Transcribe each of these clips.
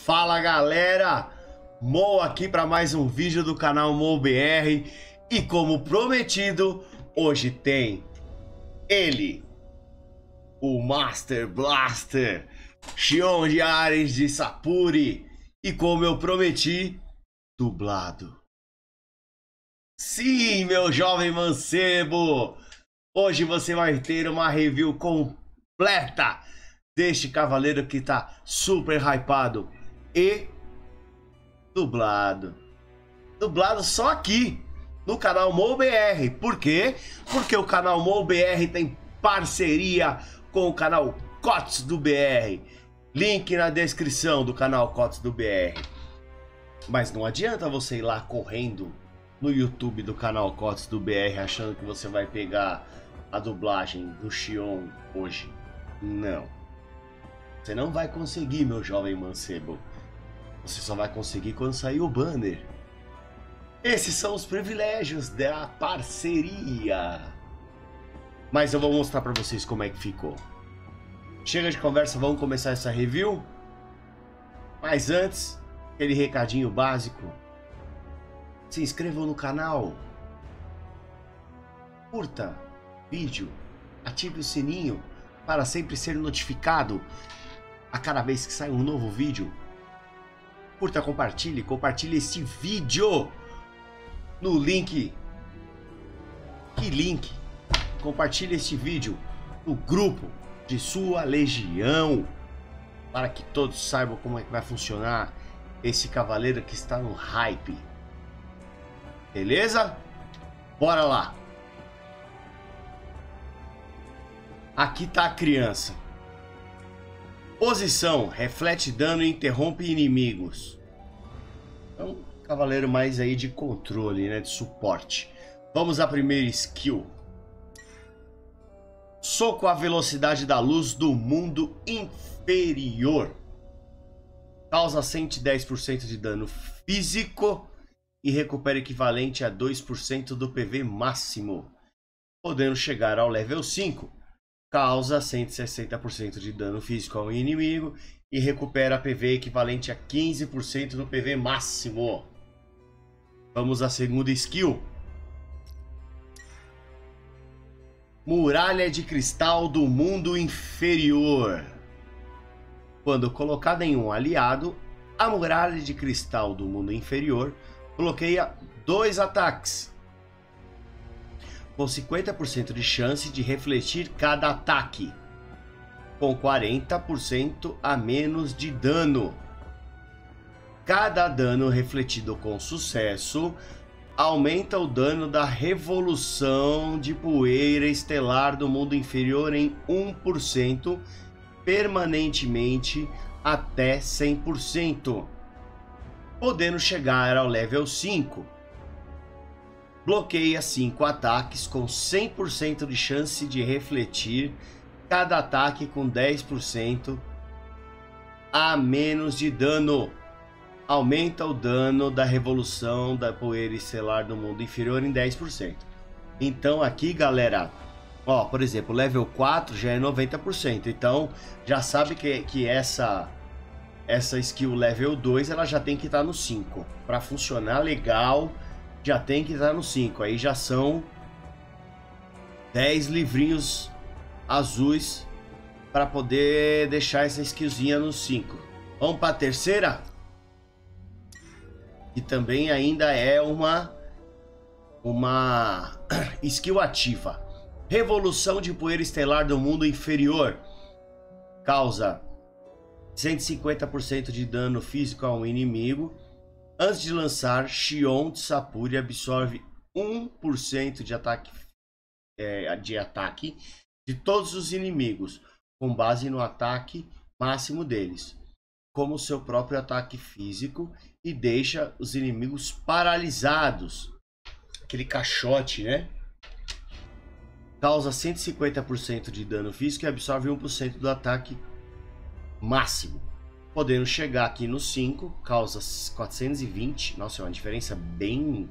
Fala galera, Mo aqui para mais um vídeo do canal MoBR e como prometido, hoje tem ele, o Master Blaster, Xion de Ares de Sapuri e como eu prometi, dublado. Sim, meu jovem mancebo, hoje você vai ter uma review completa deste cavaleiro que tá super hypado e dublado. Dublado só aqui no canal MoBR. Por quê? Porque o canal MoBR tem parceria com o canal Cots do BR. Link na descrição do canal Cots do BR. Mas não adianta você ir lá correndo no YouTube do canal Cots do BR achando que você vai pegar a dublagem do Xion hoje. Não. Você não vai conseguir, meu jovem mancebo. Você só vai conseguir quando sair o banner. Esses são os privilégios da parceria. Mas eu vou mostrar pra vocês como é que ficou. Chega de conversa, vamos começar essa review. Mas antes, aquele recadinho básico. Se inscrevam no canal. Curta o vídeo. Ative o sininho para sempre ser notificado a cada vez que sai um novo vídeo. Curta, compartilhe este vídeo no link. Que link? Compartilhe este vídeo no grupo de sua legião para que todos saibam como é que vai funcionar esse cavaleiro que está no hype. Beleza? Bora lá. Aqui tá a criança. Posição, reflete dano e interrompe inimigos. É um cavaleiro mais aí de controle, né? De suporte. Vamos à primeira skill. Soco à velocidade da luz do mundo inferior. Causa 110% de dano físico e recupera equivalente a 2% do PV máximo. Podendo chegar ao level 5. Causa 160% de dano físico ao inimigo e recupera PV equivalente a 15% do PV máximo. Vamos à segunda skill. Muralha de cristal do mundo inferior. Quando colocada em um aliado, a muralha de cristal do mundo inferior bloqueia 2 ataques, com 50% de chance de refletir cada ataque, com 40% a menos de dano. Cada dano refletido com sucesso aumenta o dano da revolução de poeira estelar do mundo inferior em 1% permanentemente até 100%, podendo chegar ao level 5. Bloqueia 5 ataques com 100% de chance de refletir cada ataque com 10% a menos de dano. Aumenta o dano da revolução da poeira estelar do mundo inferior em 10%. Então aqui, galera, ó, por exemplo, level 4 já é 90%. Então já sabe que essa skill level 2 ela já tem que estar no 5. Para funcionar legal, já tem que estar no 5. Aí já são 10 livrinhos azuis para poder deixar essa skillzinha no 5. Vamos para a terceira? E também ainda é uma skill ativa. Revolução de poeira estelar do mundo inferior. Causa 150% de dano físico a um inimigo. Antes de lançar, Xion de Sapuri absorve 1% de ataque de todos os inimigos, com base no ataque máximo deles, como seu próprio ataque físico, e deixa os inimigos paralisados. Aquele caixote, né? Causa 150% de dano físico e absorve 1% do ataque máximo. Podendo chegar aqui no 5, causa 420. Nossa, é uma diferença bem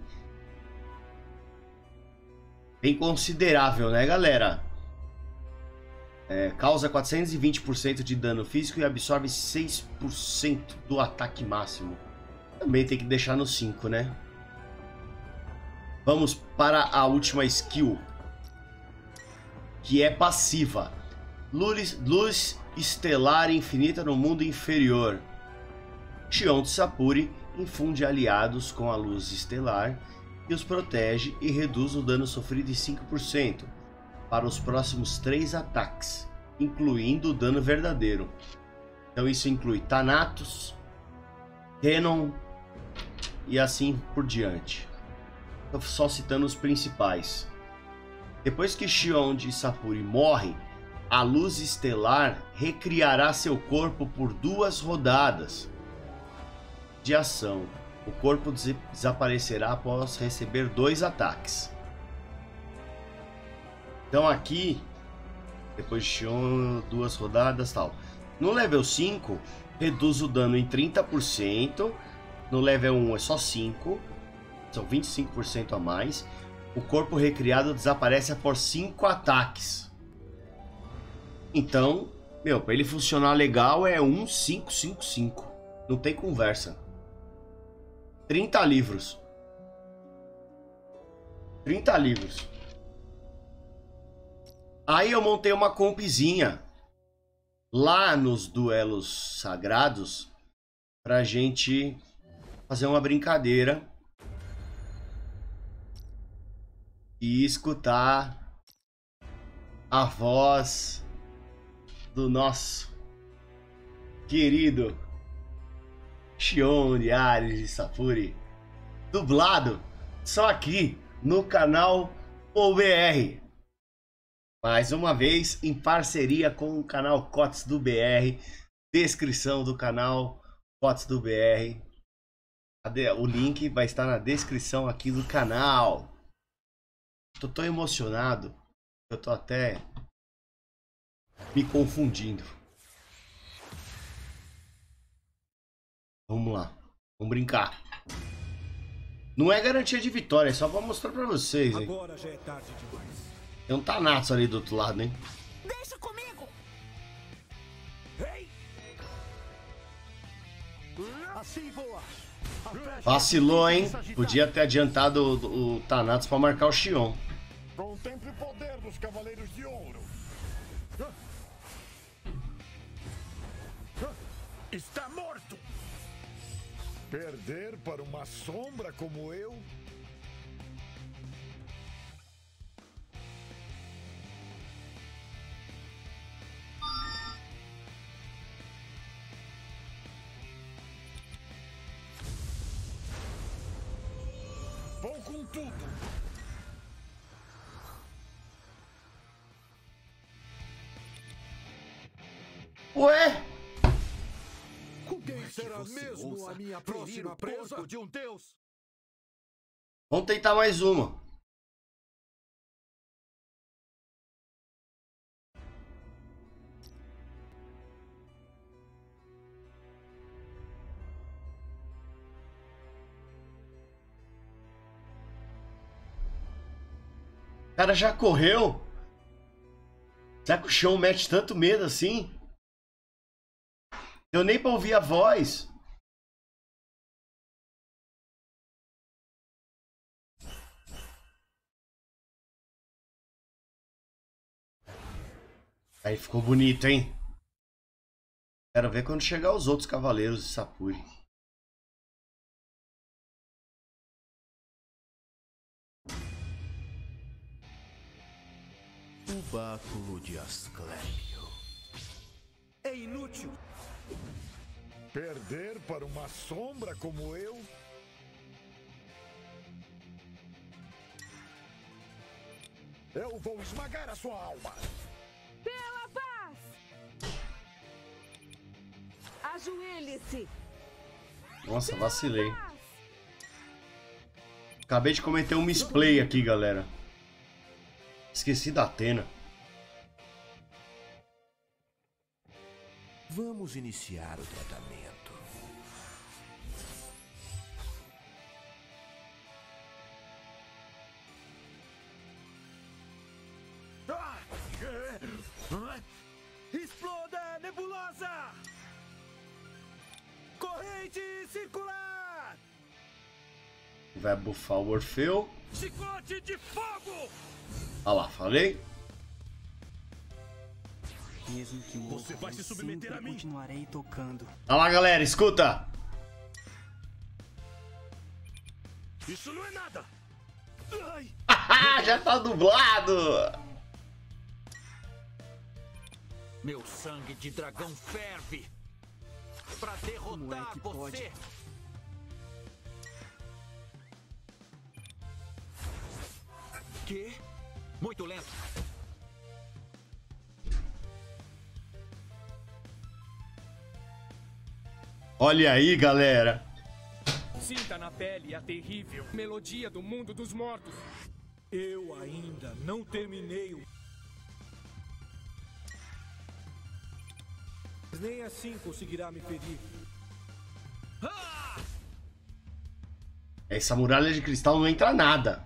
considerável, né, galera? Causa 420% de dano físico e absorve 6% do ataque máximo. Também tem que deixar no 5, né? Vamos para a última skill, que é passiva. Luz estelar infinita no mundo inferior. Xion de Sapuri infunde aliados com a luz estelar e os protege e reduz o dano sofrido em 5% para os próximos 3 ataques, incluindo o dano verdadeiro. Então isso inclui Thanatos, Kenon e assim por diante. Estou só citando os principais. Depois que Xion de Sapuri morre, a luz estelar recriará seu corpo por 2 rodadas de ação. O corpo desaparecerá após receber 2 ataques. Então aqui, depois de Xion, 2 rodadas e tal. No level 5, reduz o dano em 30%. No level 1 é só 5%. São 25% a mais. O corpo recriado desaparece após 5 ataques. Então, para ele funcionar legal é 1-5-5-5. Não tem conversa. 30 livros. 30 livros. Aí eu montei uma compzinha lá nos duelos sagrados pra gente fazer uma brincadeira e escutar a voz do nosso querido Xion de Ares de Sapuri, dublado só aqui no canal OBR. Mais uma vez em parceria com o canal Cotes do BR. Descrição do canal Cotes do BR. O link vai estar na descrição aqui do canal. Tô tão emocionado, eu tô até me confundindo. Vamos lá, vamos brincar. Não é garantia de vitória, é só pra mostrar pra vocês, hein? Agora já é tarde demais. Tem um Thanatos ali do outro lado, hein? Deixa comigo! Ei! Assim voa. Vacilou, hein? Podia ter adiantado o Thanatos pra marcar o Xion. Contemple o poder dos Cavaleiros de Ouro. Está morto! Perder para uma sombra como eu? Vou com tudo! Ué? Quem será mesmo a minha próxima presa de um deus? Vamos tentar mais uma. O cara já correu? Será que o Xion mete tanto medo assim? Eu nem pra ouvir a voz. Aí ficou bonito, hein? Quero ver quando chegar os outros cavaleiros de Sapuri. O báculo de Asclépio. É inútil. Perder para uma sombra como eu? Eu vou esmagar a sua alma! Pela paz! Ajoelhe-se! Nossa, vacilei. Acabei de cometer um misplay aqui, galera. Esqueci da Athena. Vamos iniciar o tratamento. Corrente circular! Vai buffar o Orfeu. Chicote de fogo! Olha lá, falei. Mesmo que o Você vai se submeter a mim? Continuarei tocando. Olha lá, galera, escuta. Isso não é nada! Ai! Já tá dublado. Meu sangue de dragão ferve! Pra derrotar que você! pode? Que? Muito lento! Olha aí, galera. Sinta na pele a terrível melodia do mundo dos mortos. Eu ainda não terminei o... Nem assim conseguirá me ferir. Essa muralha de cristal não entra nada.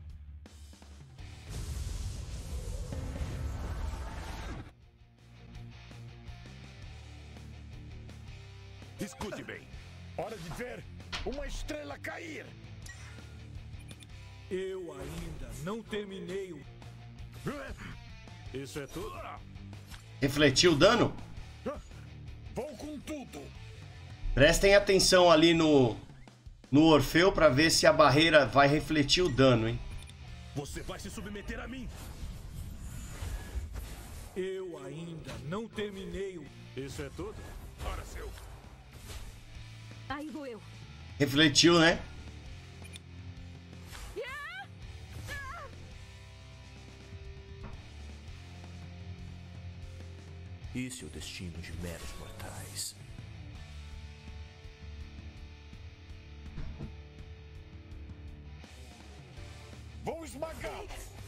Escute bem. Hora de ver uma estrela cair. Eu ainda não terminei o... Isso é tudo? Refletiu o dano? Vou com tudo. Prestem atenção ali no Orfeu pra ver se a barreira vai refletir o dano, hein? Você vai se submeter a mim. Eu ainda não terminei o... Isso é tudo? Ora, seu. Aí vou eu. Refletiu, né? Esse é o destino de meros mortais. Vou esmagá-lo.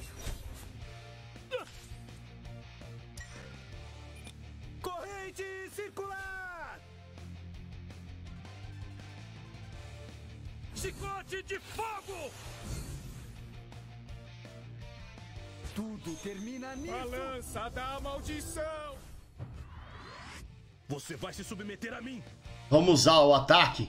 Corrente circular! Chicote de fogo! Tudo termina nisso. A lança da maldição. Você vai se submeter a mim. Vamos usar o ataque.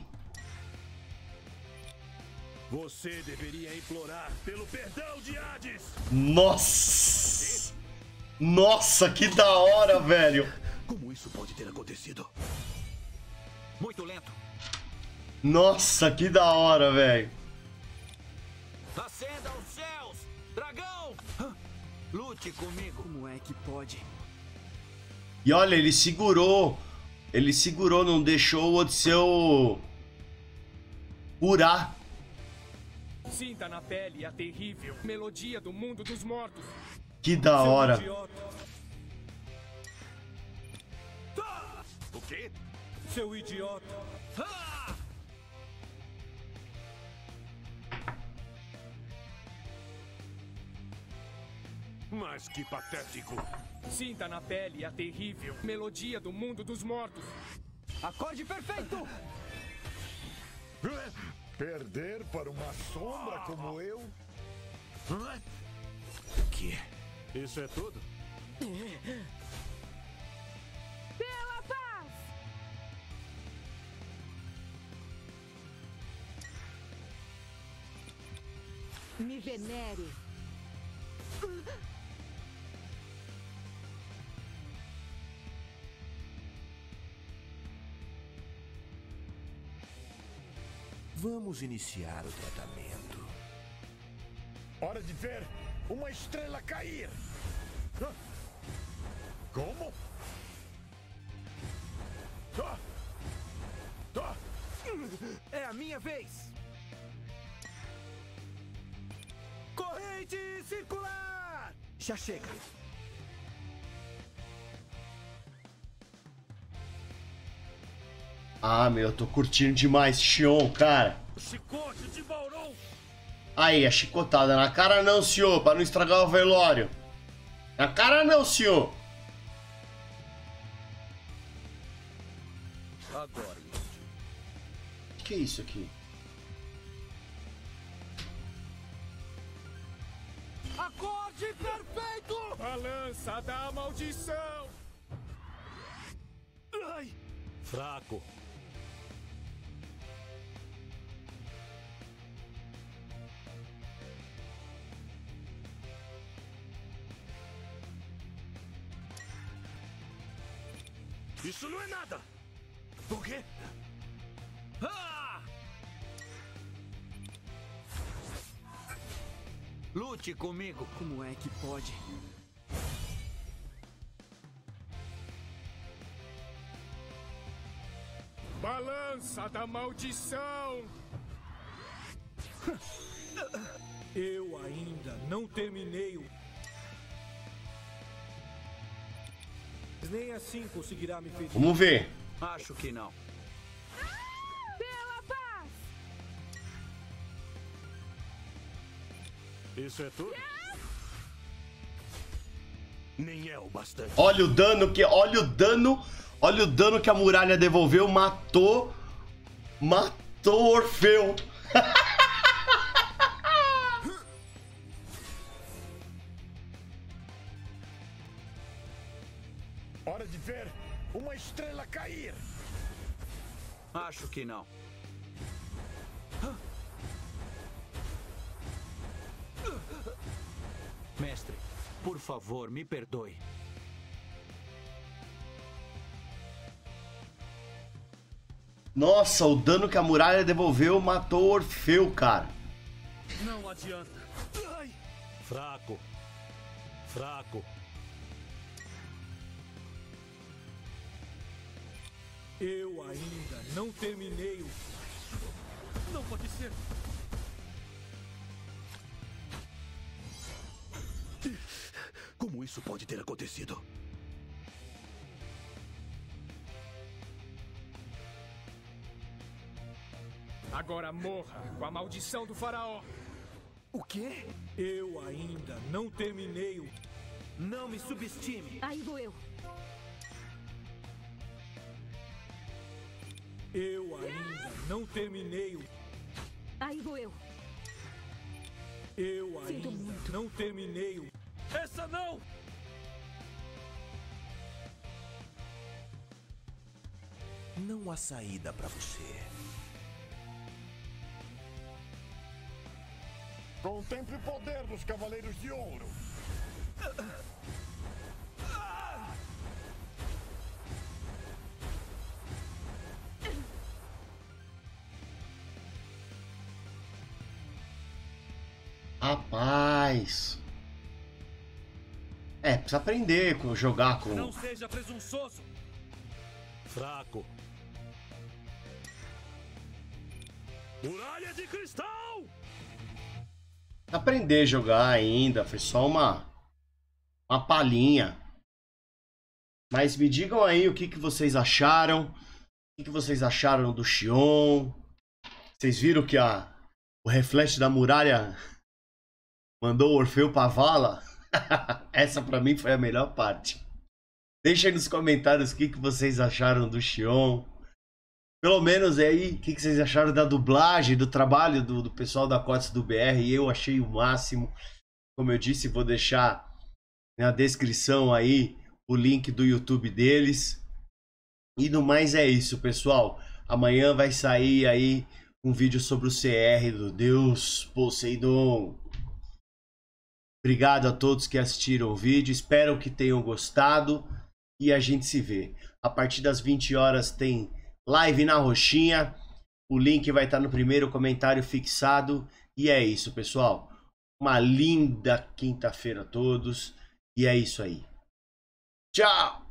Você deveria implorar pelo perdão de Hades. Nossa! Nossa, que da hora, velho. Como isso pode ter acontecido? Muito lento. Nossa, que da hora, velho. Acenda os céus, dragão! Lute comigo. Como é que pode? E olha, ele segurou. Ele segurou, não deixou o Odisseu curar. Sinta na pele a terrível melodia do mundo dos mortos. Que da hora. O quê? Seu idiota. Mas que patético. Sinta na pele a terrível melodia do mundo dos mortos. Acorde perfeito! Perder para uma sombra como eu? O quê? Isso é tudo? Pela paz! Me venere. Vamos iniciar o tratamento. Hora de ver uma estrela cair. Como? É a minha vez. Corrente circular! Já chega. Ah, meu, eu tô curtindo demais Xion, cara. Chicote de Bauron! Aí, a chicotada. Na cara não, senhor, pra não estragar o velório. Na cara não, senhor. Agora, O que é isso aqui? acorde perfeito! A lança da maldição. Ai! Fraco. Isso não é nada! O quê? Ah! Lute comigo. Como é que pode? Balança da maldição! Eu ainda não terminei o... Nem assim conseguirá me ferir. Vamos ver. Acho que não. Pela paz! Isso é tudo? Nem é o bastante. Olha o dano que... Olha o dano... Olha o dano que a muralha devolveu. Matou Orfeu. Hora de ver uma estrela cair. Acho que não. Mestre, por favor, me perdoe. Nossa, o dano que a muralha devolveu matou Orfeu, cara. Não adianta. Ai. Fraco. Fraco. Eu ainda não terminei o... Não pode ser. Como isso pode ter acontecido? Agora morra com a maldição do faraó. O quê? Eu ainda não terminei o... Não me subestime. Aí vou eu. Eu ainda não terminei o... Aí vou eu. Eu Sinto ainda muito. não terminei o... Essa não! Não há saída pra você. Contemple o poder dos Cavaleiros de Ouro. Rapaz. É, precisa aprender a jogar com... Não seja presunçoso. Fraco. Muralha de cristal! Aprender a jogar ainda, foi só uma palhinha. Mas me digam aí o que vocês acharam. O que vocês acharam do Xion? Vocês viram que o reflexo da muralha mandou o Orfeu pra vala? Essa pra mim foi a melhor parte. Deixa aí nos comentários o que vocês acharam do Xion. Pelo menos aí, o que vocês acharam da dublagem, do trabalho do pessoal da COTS do BR. Eu achei o máximo. Como eu disse, vou deixar na descrição aí o link do YouTube deles. E no mais é isso, pessoal. Amanhã vai sair aí um vídeo sobre o CR do Deus Poseidon. Obrigado a todos que assistiram o vídeo. Espero que tenham gostado. E a gente se vê. A partir das 20 horas tem live na roxinha. O link vai estar no primeiro comentário fixado. E é isso, pessoal. Uma linda quinta-feira a todos. E é isso aí. Tchau!